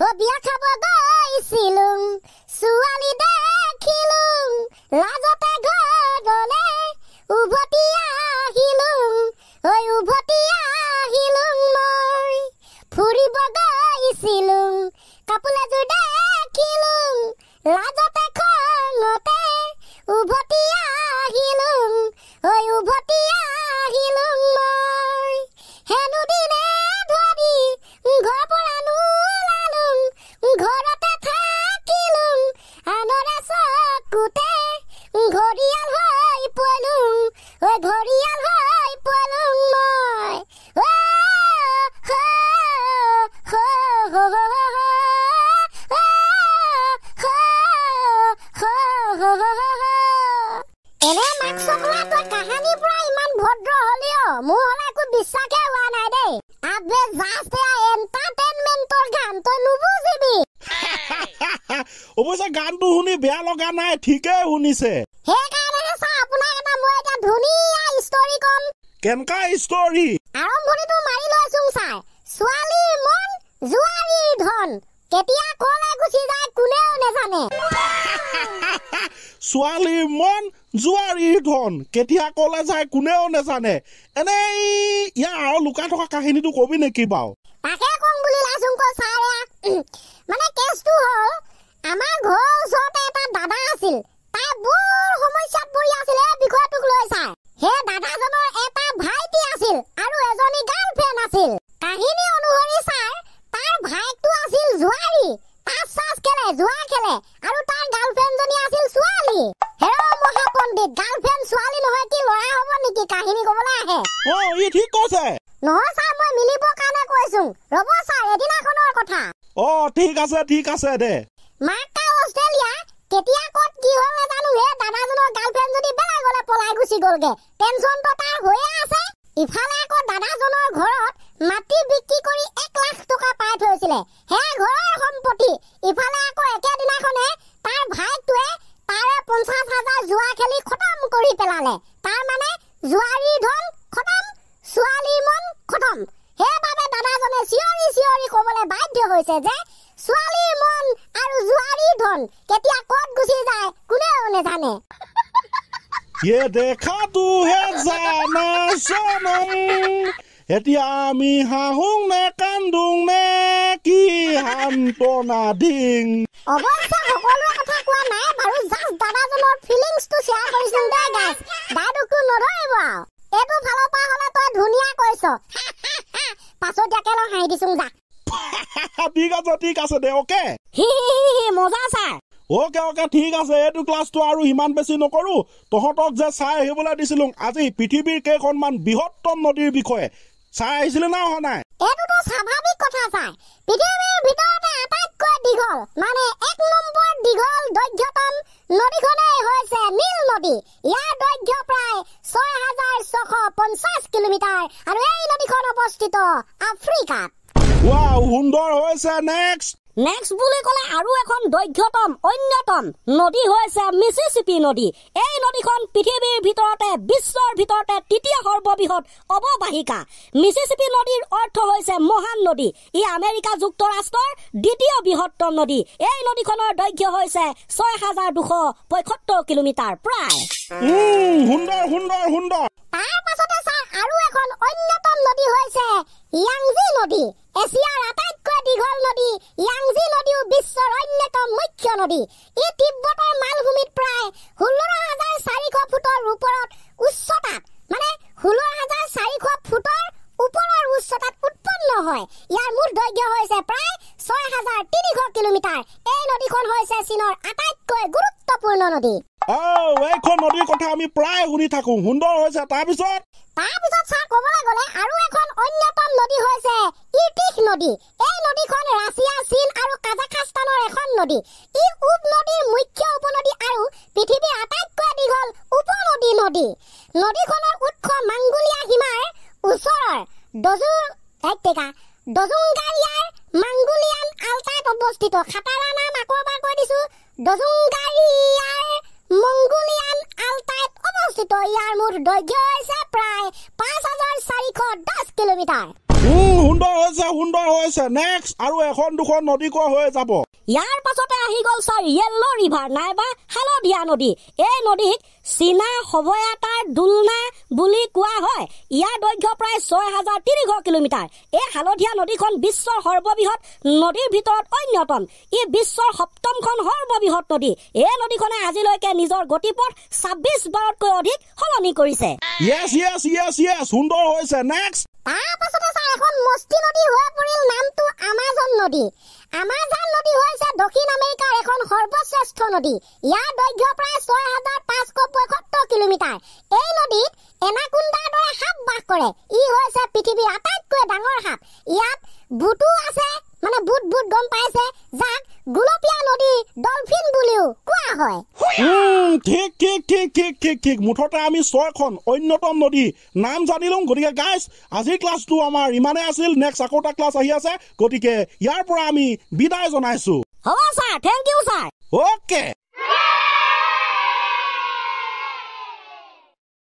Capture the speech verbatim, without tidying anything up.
ও বিয়া খাব গৈছিলুং ছোৱালী দেখিলুং লাজতে ঘৰ গলে উভতি আহিলুং ঐ উভতি আহিলুং মই ফুৰিব গৈছিলুং কাপোৰ এযোৰ দেখিলুং লাজতে খঙতে উভতি আহিলুং ঐ উভতি আহিলুং মই হেনো দিনে ধৰি ঘৰ পৰা নোলালুং ঘৰতে থাকিলুং আনৰে চকুতে ঘৰিয়াল হৈ পলুং ঐ ঘৰিয়াল হৈ পলুং মই এনে মাক চকলা তই কাহানিৰ পৰা ইমান ভদ্ৰ হলিও মোৰ হলে একো বিশ্বাসে হোৱা নাই দেই আবে জাষ্ট এণ্টাৰটেইনমেণ্টৰ গান তই নুবুজিবি অৱশ্যে গানটো শুনি বেয়া লগা নাই ঠিকেই শুনিছে সেইকাৰণে চা আপোনাক এটা মই এটা ধুনীয়া ষ্টৰী কম কেনকা ষ্টৰী আৰম্ভণিটো মাৰি লৈছোং চাই ছোৱালী মন জোৱাৰীৰ ধন কেতিয়া কলে গুচি যায় কোনেও নেজানে ছোৱালীৰ মন জোৱাৰীৰ ধন কেতিয়া কলে যায় কোনেও নেজানে এনেই ইয়াৰ আৰু লুকাই থকা কাহিনীটো কবি নেকি বাৰু তাকে কম বুলি লাইছোং কৈ চাই মানে কেছটো হ'ল আমাৰ ঘৰৰ ওচৰতে এটা দাদা আছিল তাই বৰ সমস্যাত পৰি আছিল এই বিষয়টোক লৈ চাই সেই দাদাজনৰ এটা ভাইটি আছিল আৰু এজনী গাৰ্লফ্ৰেণ্ড আছিল কাহিনী অনুসৰি চাই তাৰ ভাইকটো আছিল জোৱাৰী তাচ চাচ খেলে জুৱা খেলে আৰু তাৰ গাৰ্লফ্ৰেণ্ডজনী আছিল ছোৱালী হেৰ মহাপণ্ডিত গাৰ্লফ্ৰেণ্ড ছোৱালী নহয় কি ল'ৰা হ'ব নেকি কাহিনী ক'বলৈ আহে অ ই ঠিক কৈছে নহয় ছাৰ মই মিলিব কাৰণে কৈছো ৰ'ব ছাৰ এদিনাখনৰ কথা অ ঠিক আছে ঠিক আছে দে মাকা অষ্ট্ৰেলিয়া কেতিয়া ক'ত কি হ'ল নাজানো হে দাদাজনৰ গাৰ্লফ্ৰেণ্ড যদি বেলেগলে পলাই গুচি গ'লগে টেনচনটো তাৰ হৈয়ে আছে ইফালে আকৌ দাদাজনৰ ঘৰত মাটি বিক্ৰী কৰি এক লাখ টকা পাই থৈছিলে হে ঘৰৰ সম্পত্তি ইফালে আকৌ একেদিনাখনে তাৰ ভাইটোৱে তাৰে পঞ্চাছ হাজাৰ জুৱা খেলি খতম কৰি পেলালে তাৰ মানে জুৱাৰীৰ ধন খতম ছোৱালীৰ মন খতম সেইবাবে দাদাজনে চিঞৰি চিঞৰি ক'বলৈ বাধ্য হৈছে যে ছোৱালীৰ মন আৰু জুৱাৰীৰ ধন কেতিয়া ক'ত গুচি যায় কোনেও নেজানে ये देखा तू है जाना सनम এতিয়া আমি হাহুং নে কান্দুং নে কি হান্তনা দিং অৱশ্যে সকলোৰে কথা কোৱা নাই বাৰু জাষ্ট দাদাজনৰ ফিলিংছটো শ্বেয়াৰ কৰিছোঁ দে গাইছ দাদুকটো নধৰিব এইটো ফালৰ পৰা হ'লে তই ধুনীয়া কৈছ পাছতীয়াকে লওঁ হাঁহি দিছোং যা ঠিক আছে ঠিক আছে দে অকে হি হি হি মজা ছাৰ ওকে ওকে ঠিক আছে এইটো ক্লাছটো আৰু ইমান বেছি নকৰো তহঁতক যে চাই আহিবলৈ দিছিলো আজি পৃথিৱীৰ কেইখনমান বৃহত্তম নদীৰ বিষয়ে চাই আহিছিলে না অহা নাই এইটোতো স্বাভাৱিক কথা ছাৰ পৃথিৱীৰ ভিতৰতে আটাইতকৈ দীঘল মানে এক নম্বৰ দীঘল দৈৰ্ঘ্যতম নদীখনেই হৈছে নীল নদী ইয়াৰ দৈৰ্ঘ্য প্ৰায় ছয় হাজাৰ ছশ পঞ্চাছ কিলোমিটাৰ আৰু এই নদীখন অৱস্থিত আফ্ৰিকাত ৱাও সুন্দৰ হৈছে নেক্সট নেক্সট বুলি ক'লে আৰু এখন দৈৰ্ঘ্যতম অন্যতম নদী হৈছে মিছিছিপি নদী এই নদীখন পৃথিৱীৰ ভিতৰতে বিশ্বৰ ভিতৰতে তৃতীয় সৰ্ববৃহৎ অৱবাহিকা মিছিছিপি নদীৰ অৰ্থ হৈছে মহান নদী ই আমেৰিকা যুক্তৰাষ্ট্ৰৰ দ্বিতীয় বৃহত্তম নদী এই নদীখনৰ দৈৰ্ঘ্য হৈছে ছয় হাজাৰ দুশ পঁয়সত্তৰ কিলোমিটাৰ প্ৰায় সুন্দৰ সুন্দৰ সুন্দৰ তাৰ পাছতে ছাৰ আৰু এখন অন্যতম নদী হৈছে ইয়াংজি নদী এছিয়াৰ আটাইতকৈ দীঘল নদী ইয়াংজি নদীও বিশ্বৰ অন্যতম মুখ্য নদী ই তিব্বতৰ মালভূমিত প্ৰায় ষোল্ল হাজাৰ চাৰিশ ফুটৰ ওপৰত উচ্চতাত মানে ষোল্ল হাজাৰ চাৰিশ ফুটৰ ওপৰৰ উচ্চতাত উৎপন্ন হয় ইয়াৰ মুঠ দৈৰ্ঘ্য হৈছে প্ৰায় ছয় হাজাৰ তিনিশ কিলোমিটাৰ এই নদীখন হৈছে চীনৰ আটাইতকৈ গুৰুত্বপূৰ্ণ নদী এইখন নদীৰ কথা আমি প্ৰায় শুনি থাকো সুন্দৰ হৈছে তাৰপিছত তাৰপিছত ছাৰ ক'বলৈ গ'লে আৰু এখন অন্যতম নদী হৈছে ইৰটিখ নদী এই নদীখন ৰাছিয়া চীন আৰু কাজাখাস্তানৰ এখন নদী ই উপ নদীৰ মুখ্য উপনদী আৰু পৃথিৱীৰ আটাইতকৈ দীঘল উপনদী নদী নদীখনৰ উৎস মাংগোলিয়া হিমাৰ ওচৰৰ ডজুৰ একটেকা ডজুংগাৰিয়াৰ মাংগোলিয়ান আলটাইত অৱস্থিত খাটাৰা নাম আকৌ এবাৰ কৈ দিছো ডজুংগাৰিয়াৰ মংগোলিয়ান আলটাইত অৱস্থিত ইয়াৰ মুঠ দৈৰ্ঘ্য হৈছে প্ৰায় পাঁচ হাজাৰ চাৰিশ দহ কিলোমিটাৰ সুন্দৰ হৈছে সুন্দৰ হৈছে নেক্সট আৰু এখন দুখন নদী কোৱা হৈ যাব ইয়াৰ পাছতে আহি গ'ল ছাৰ য়েল্লো ৰিভাৰ নাইবা হালধীয়া নদী এই নদীক চীনা সভয়াতাৰ দুলনা বুলি কোৱা হয় ইয়াৰ দৈৰ্ঘ্য প্ৰায় ছয় হাজাৰ তিনিশ কিলোমিটাৰ এই হালধীয়া নদীখন বিশ্বৰ সৰ্ববৃহৎ নদীৰ ভিতৰত অন্যতম ই বিশ্বৰ সপ্তমখন সৰ্ববৃহৎ নদী এই নদীখনে আজিলৈকে নিজৰ গতিপথ ছাব্বিছ বাৰতকৈ অধিক সলনি কৰিছে ইয়েছ ইয়েছ ইয়েছ ইয়েছ সুন্দৰ হৈছে নেক্সট তাৰ পাছতে ছাৰ এখন মস্তি নদী হৈ পৰিল নামটো আমাজন নদী আমাজন নদী হৈছে দক্ষিণ আমেৰিকাৰ এখন সৰ্বশ্ৰেষ্ঠ নদী ইয়াৰ দৈৰ্ঘ্য প্ৰায় ছয় হাজাৰ পাঁচশ পঁয়সত্তৰ কিলোমিটাৰ এই নদীত এনাকুণ্ডাৰ দৰে সাপ বাস কৰে ই হৈছে পৃথিৱীৰ আটাইতকৈ ডাঙৰ সাপ ইয়াত বুটো আছে মানে বুট বুট গম পাইছে যাক গুলপীয়া নদী ডলফিন বুলিও কোৱা হয় ঠিক ঠিক ঠিক ঠিক ঠিক ঠিক মুঠতে আমি ছয়খন অন্যতম নদী নাম জানিলোঁ গতিকে গাইজ আজিৰ ক্লাছটো আমাৰ ইমানে আছিল নেক্সট আকৌ এটা ক্লাছ আহি আছে গতিকে ইয়াৰ পৰা আমি বিদায় জনাইছোঁ হ'ব ছাৰ থেংক ইউ